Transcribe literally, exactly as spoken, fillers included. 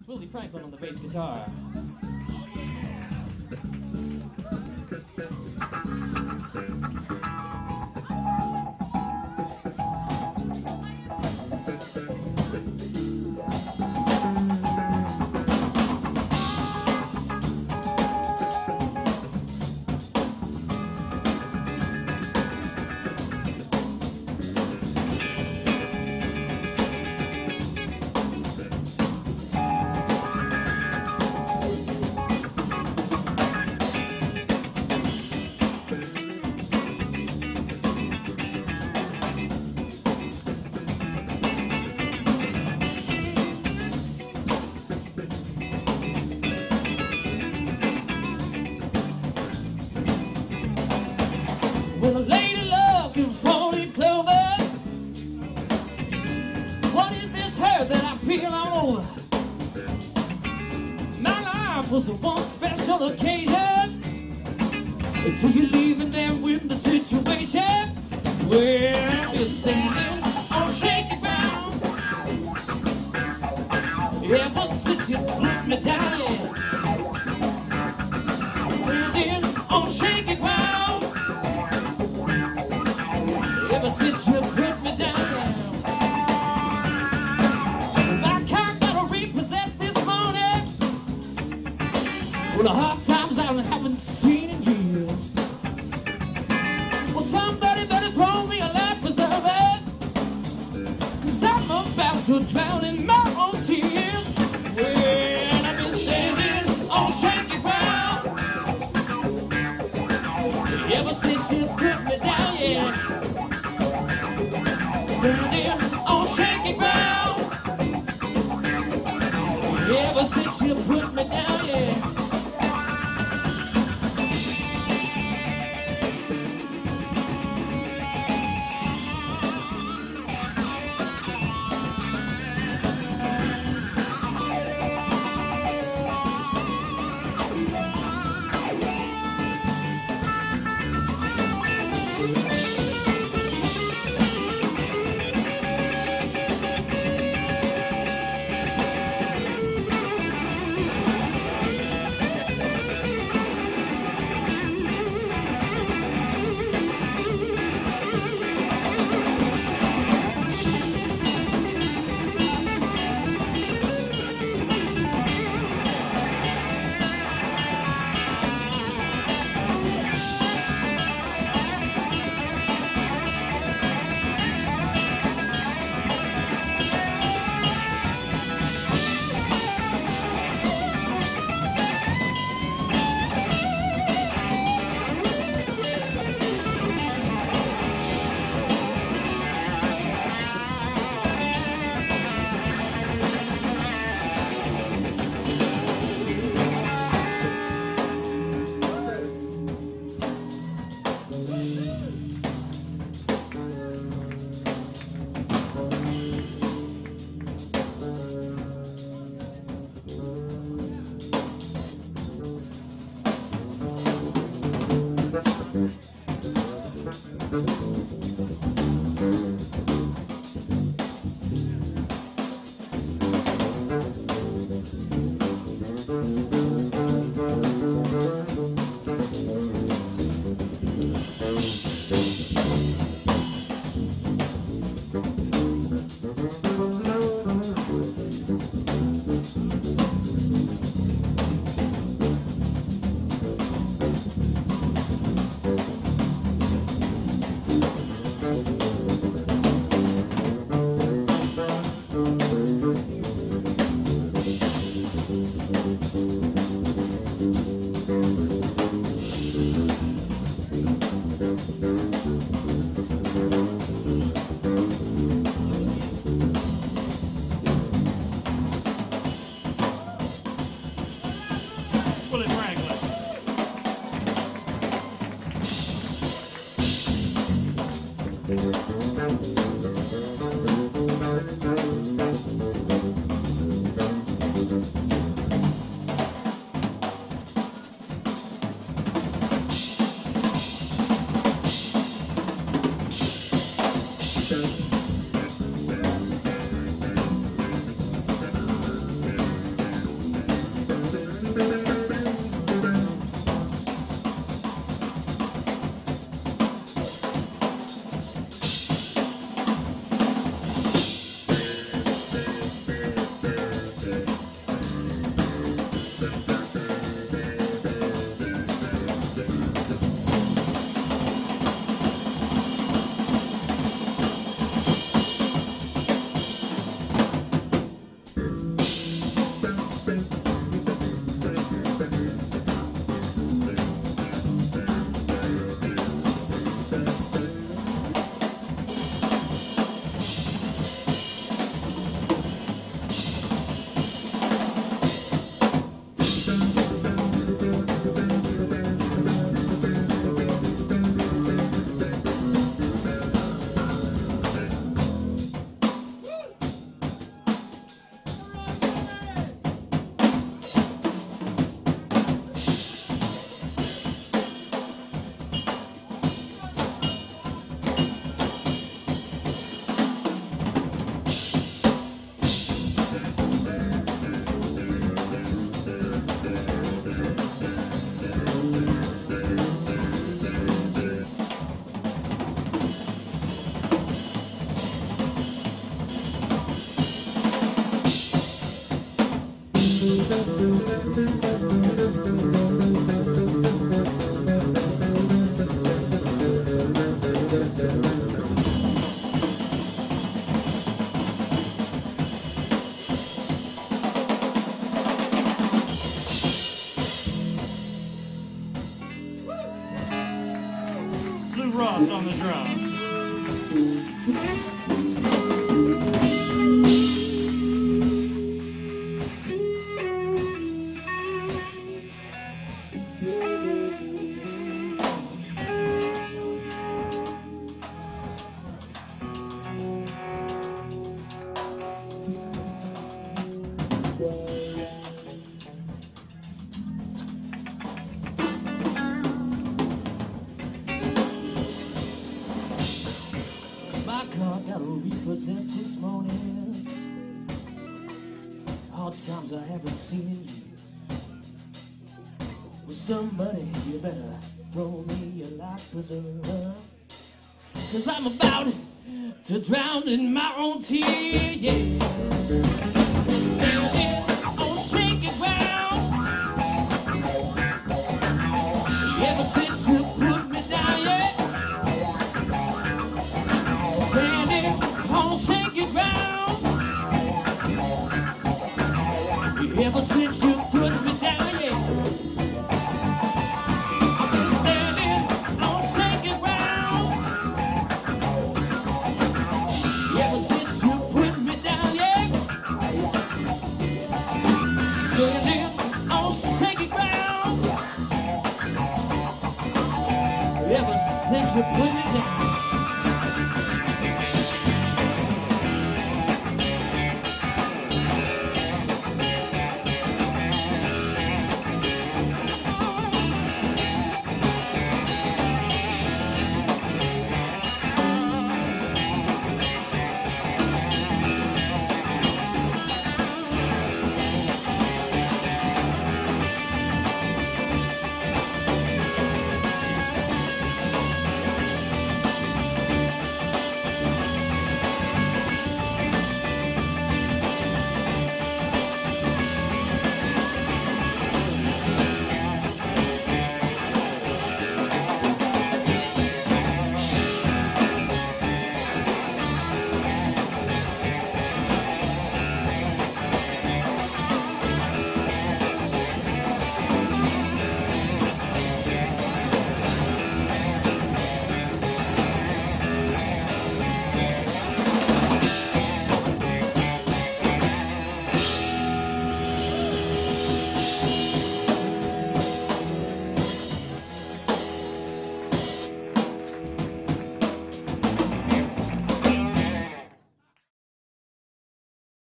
Willy Franklin on the bass guitar. Well, a lady looking for the clover. What is this hurt that I feel all over? My life was a one special occasion until you leaving there with the situation. Well, you're standing on shaky ground. Ever since you put me down, standing on shaky ground. Ever since you put me down, my car got repossessed this morning. Well, the hard times I haven't seen in years. Well, somebody better throw me a life preserver, 'cause I'm about to drown in my own tears. Well, I've been standing on shaky ground ever since you put me down, yeah. Standing on shaky ground ever since you put me down, yeah. Ross on the drums. My car got repossessed this morning. Hard times I haven't seen in years. Well, somebody, you better throw me a life preserver, 'cause I'm about to drown in my own tears, yeah. Standing on shaky ground. Ever since you put me down, yeah. Standing on shaky ground. Ever since you put me down, yeah. I've been standing on shaky ground. Ever since you put me down, yeah. Standing on shaky ground. Ever since you put